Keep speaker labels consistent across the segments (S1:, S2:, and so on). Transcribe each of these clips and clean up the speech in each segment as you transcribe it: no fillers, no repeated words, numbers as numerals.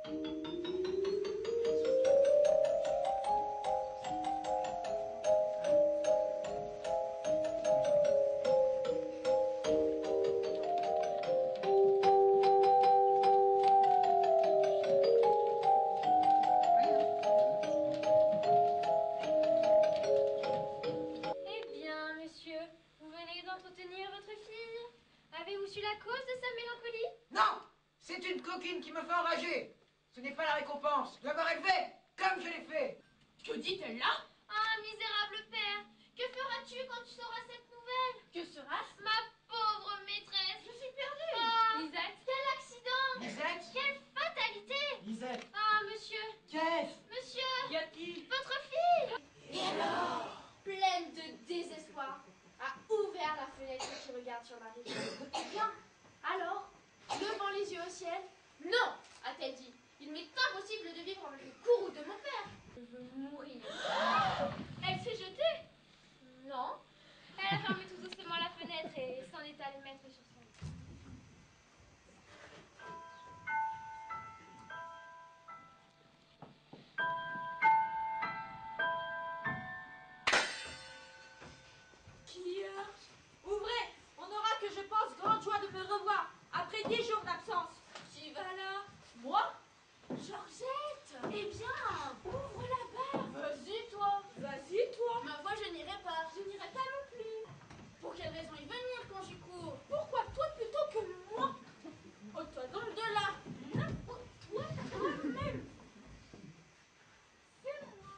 S1: d'entretenir votre fille? Avez-vous su la cause de sa mélancolie?
S2: Non! C'est une coquine qui me fait enrager. Ce n'est pas la récompense de l'avoir élevée comme je l'ai fait.
S3: Que dit-elle là?
S1: Ah, misérable père, que feras-tu quand tu sauras cette nouvelle?
S3: Que sera-ce?
S1: Ma pauvre maîtresse.
S3: Je suis perdue.
S1: Ah,
S3: Lisette.
S1: Quel accident!
S2: Lisette?
S1: Quelle fatalité!
S2: Lisette?
S1: Ah, monsieur!
S2: Qu'est-ce?
S1: Monsieur!
S3: Y a-t-il?
S1: Votre fille!
S3: Et alors?
S1: Pleine de désespoir, a ouvert la fenêtre qui regarde sur la rive. Eh bien, alors, levant les yeux au ciel, non, a-t-elle dit. Il m'est impossible de vivre avec le courroux de mon père. Je veux mourir.
S3: Elle s'est jetée?
S1: Non. Elle a fermé tout doucement la fenêtre et s'en est allée mettre sur son lit.
S3: Ouvrez! On aura, que je pense, grande joie de me revoir après 10 jours d'absence.
S1: Qui va là?
S3: Moi?
S1: Georgette!
S3: Eh bien, ouvre la barre.
S1: Vas-y, toi!
S3: Vas-y, toi.
S1: Ma foi, je n'irai pas.
S3: Je n'irai pas non plus.
S1: Pour quelle raison y venir quand j'y cours?
S3: Pourquoi toi plutôt que moi?
S1: Oh, toi donc de là!
S3: N'importe toi, toi-même.
S1: C'est moi.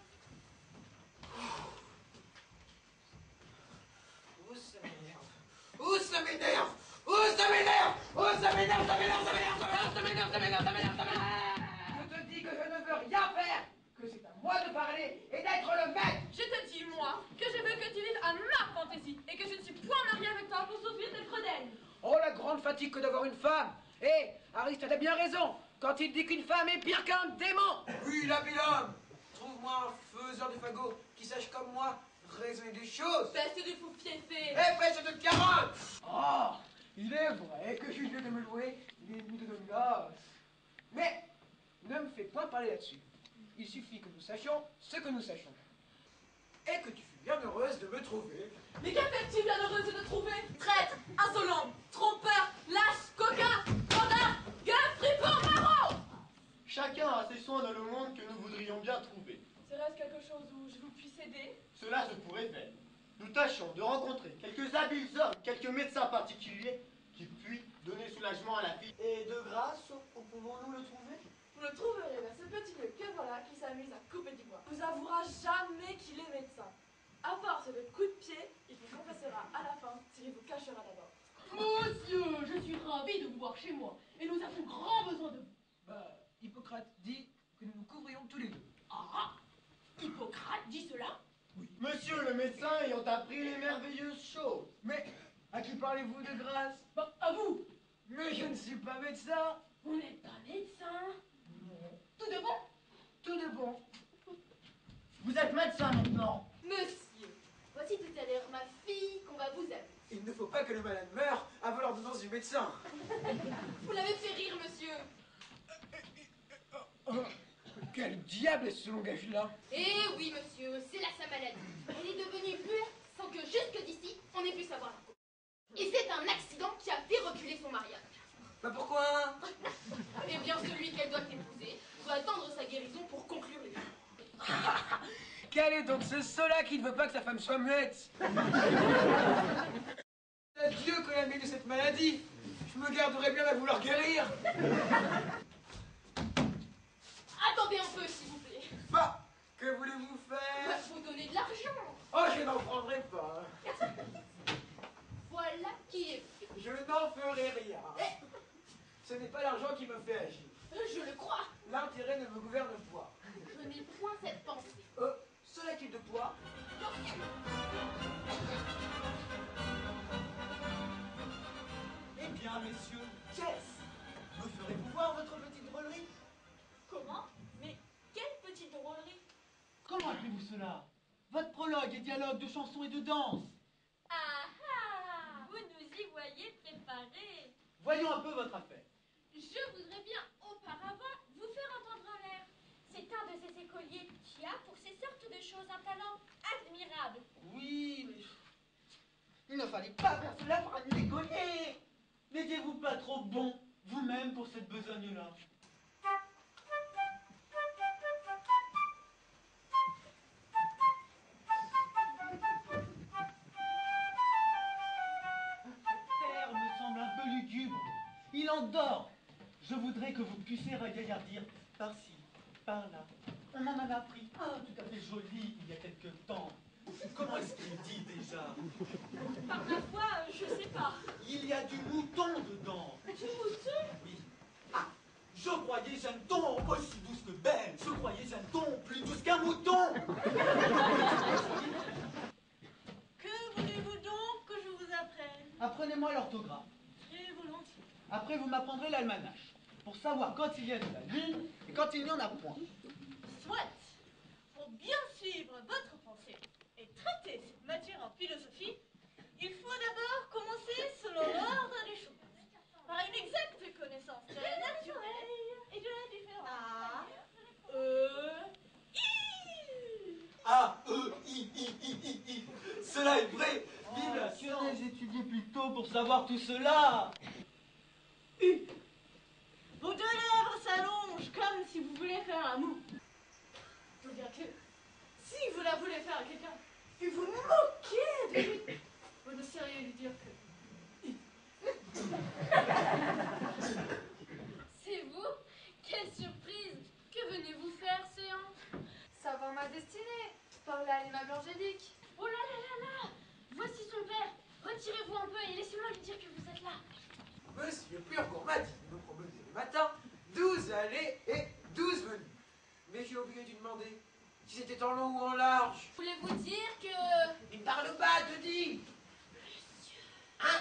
S2: Oh, ça m'énerve. Oh, ça m'énerve. Oh, ça m'énerve. Oh, ça m'énerve, ça m'énerve, ça m'énerve, ça m'énerve, ça m'énerve, ça m'énerve, ça m'énerve. Je te dis que je ne veux rien faire, que c'est à moi de parler et d'être le maître.
S3: Je te dis, moi, que je veux que tu vives à ma fantaisie et que je ne suis point mariée avec toi pour souffrir tes fredaines.
S2: Oh, la grande fatigue que d'avoir une femme. Eh, Aristote a bien raison quand il dit qu'une femme est pire qu'un démon. Oui, l'homme. Trouve-moi un faiseur de fagots qui sache comme moi raisonner des choses.
S3: Peste de fou fiefé.
S2: Eh, peste de carotte. Oh, il est vrai que je suis vieux de me louer l'ennemi de nos gosses. Mais ne me fais point parler là-dessus. Il suffit que nous sachions ce que nous sachons. Et que tu fus bien heureuse de me trouver.
S3: Mais qu'appelles-tu bien heureuse de te trouver? Traître, insolent, trompeur, lâche, coquin, bandard, gueule, fripon, maraud!
S4: Chacun a ses soins dans le monde que nous voudrions bien trouver.
S3: Serait-ce quelque chose où je vous puisse aider?
S4: Cela se pourrait faire. Nous tâchons de rencontrer quelques habiles hommes, quelques médecins particuliers qui puissent donner soulagement à la fille.
S5: Et de grâce, où pouvons-nous le trouver?
S3: Vous le trouverez dans ce petit lieu que voilà qui s'amuse à couper du bois. Vous avouera jamais qu'il est médecin. À part ce coup de pied, il vous confessera à la fin s'il vous cachera d'abord.
S6: Monsieur, je suis ravi de vous voir chez moi et nous avons grand besoin de vous.
S2: Bah, Hippocrate dit que nous nous couvrions tous les deux.
S6: Ah, Hippocrate dit cela?
S2: Oui.
S4: Monsieur le médecin ayant appris les merveilleuses choses.
S2: Mais à qui parlez-vous de grâce?
S6: Bah, à vous.
S2: Mais je ne suis pas médecin.
S6: Vous n'êtes pas médecin?
S2: Non.
S6: Tout de bon?
S2: Tout de bon.
S4: Vous êtes médecin maintenant.
S1: Monsieur, voici tout à l'heure ma fille qu'on va vous amener.
S2: Il ne faut pas que le malade meure avant l'ordonnance du médecin.
S1: Vous l'avez fait rire, monsieur.
S2: Oh, quel diable est ce langage-là?
S1: Eh oui, monsieur, c'est là sa maladie. Elle est devenue muette sans que jusque d'ici, on ait pu savoir la cause. Et c'est un accident qui a fait reculer son mariage.
S2: Bah pourquoi?
S1: Eh bien, celui qu'elle doit épouser doit attendre sa guérison pour conclure les choses.
S2: Quel est donc ce sot-là qui ne veut pas que sa femme soit muette? Dieu que la mis de cette maladie. Je me garderais bien à vouloir guérir.
S1: Attendez un peu, s'il vous plaît.
S2: Bah, que voulez-vous
S1: Bah,
S2: faire?
S1: vous donner de l'argent.
S2: Oh, je n'en prendrai pas.
S1: Voilà qui est fait.
S2: Je n'en ferai rien. Ce n'est pas l'argent qui me fait agir.
S1: Je le crois.
S2: L'intérêt ne me gouverne point.
S1: Je n'ai point cette pensée.
S2: Cela est-il de toi?
S5: Eh bien, messieurs, qu'est-ce? Me ferez-vous voir votre petite drôlerie?
S3: Comment? Mais quelle petite drôlerie!
S4: Comment appelez-vous cela? Votre prologue et dialogue de chansons et de danse.
S3: Ah ah! Vous nous y voyez préparés.
S4: Voyons un peu votre affaire.
S6: Je voudrais bien auparavant vous faire
S7: écoliers qui a pour ces sortes de choses un talent admirable.
S5: Oui, mais... Il ne fallait pas faire cela pour un écolier. N'étiez-vous pas trop bon, vous-même, pour cette besogne-là? Père me semble un peu lugubre. Il endort. Je voudrais que vous puissiez regaillardir par-ci, par-là. On en avait appris un tout à fait joli il y a quelque temps. Comment est-ce qu'il dit déjà?
S3: Par ma foi, je sais pas.
S5: Il y a du mouton dedans.
S3: Du mouton?
S5: Oui. Ah, je croyais Jeanneton aussi douce que belle. Je croyais Jeanneton plus douce qu'un mouton.
S6: Que voulez-vous donc que je vous apprenne?
S5: Apprenez-moi l'orthographe.
S6: Très volontiers.
S5: Après, vous m'apprendrez l'almanach. Pour savoir quand il y a de la lune et quand il n'y en a point.
S6: Soit. Pour bien suivre votre pensée et traiter cette matière en philosophie, il faut d'abord commencer selon l'ordre des choses, par une exacte connaissance de la naturelle et de la différence.
S5: A, E, I. Cela est vrai. Vive la science. Que n'ai-je étudié plus tôt pour savoir tout cela?
S6: Vos deux lèvres s'allongent comme si vous voulez faire un mot.
S3: Je veux dire que si vous la voulez faire à quelqu'un et vous moquez de lui, vous ne sauriez lui dire que...
S1: C'est vous? Quelle surprise! Que venez-vous faire, Séant?
S8: Savoir ma destinée, parler à l'aimable Angélique.
S1: Oh là là là là! Voici son père! Retirez-vous un peu et laissez-moi lui dire que vous êtes là.
S2: Monsieur Purgour m'a dit de me promener le matin 12 allées et 12 venues. Mais j'ai oublié de lui demander si c'était en long ou en large.
S1: Voulez-vous dire que...
S2: Il parle bas, te dis. Hein?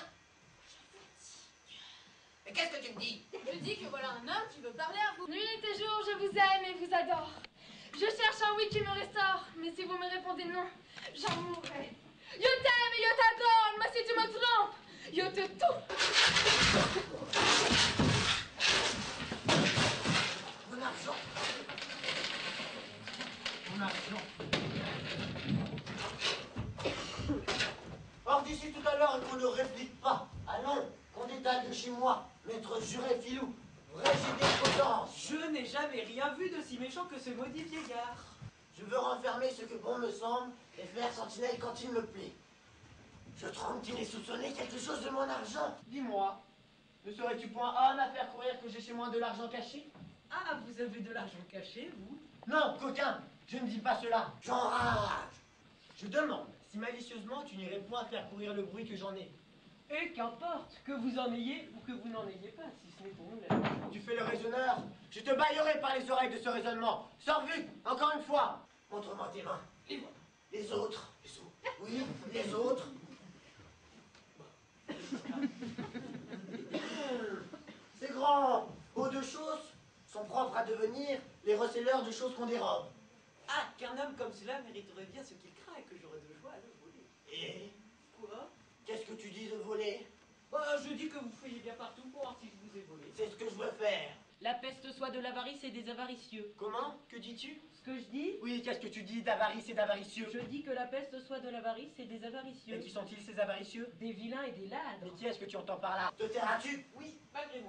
S2: Mais qu'est-ce que tu me dis?
S1: Je dis que voilà un homme qui veut parler à vous. Nuit et jour, je vous aime et vous adore. Je cherche un oui qui me restaure, mais si vous me répondez non, j'en mourrai. Je t'aime et je t'adore, mais si tu me trompes, je te tout.
S2: Mon argent. Mon argent.
S4: Hors d'ici tout à l'heure et qu'on ne réplique pas. Allons, qu'on détaille de chez moi. Maître juré Filou, vrai gibier de potence.
S9: Je n'ai jamais rien vu de si méchant que ce maudit vieillard.
S4: Je veux renfermer ce que bon me semble et faire sentinelle quand il me plaît. Je tremble qu'il ait soupçonné quelque chose de mon argent.
S5: Dis-moi, ne serais-tu point homme à faire courir que j'ai chez moi de l'argent caché?
S9: Ah, vous avez de l'argent caché, vous?
S4: Non, coquin, je ne dis pas cela. J'enrage.
S5: Je demande si malicieusement tu n'irais point faire courir le bruit que j'en ai.
S9: Et qu'importe, que vous en ayez ou que vous n'en ayez pas, si ce n'est pour nous la même chose.
S4: Tu fais le raisonneur. Je te baillerai par les oreilles de ce raisonnement. Sors vite, encore une fois. Montre-moi tes mains.
S9: Et voilà.
S4: Les autres. Les autres. Oui, les autres. C'est grand. Aux deux choses sont propres à devenir les receleurs de choses qu'on dérobe.
S9: Ah, qu'un homme comme cela mériterait bien ce qu'il craint et que j'aurais de joie à le voler.
S4: Et
S9: Quoi?
S4: qu'est-ce que tu dis de voler?
S9: Bah, je dis que vous fouillez bien partout pour voir si je vous ai volé.
S4: C'est ce que je veux faire.
S6: La peste soit de l'avarice et des avaricieux.
S4: Comment? Que dis-tu?
S6: Ce que je dis,
S4: Oui, qu'est-ce que tu dis d'avarice et d'avaricieux?
S6: je dis que la peste soit de l'avarice et des
S4: Et
S6: avaricieux.
S4: qui sont-ils ces avaricieux?
S6: Des vilains et des
S4: Mais
S6: ladres.
S4: qui est-ce que tu entends par là? Te tairas-tu?
S9: Oui, malgré moi.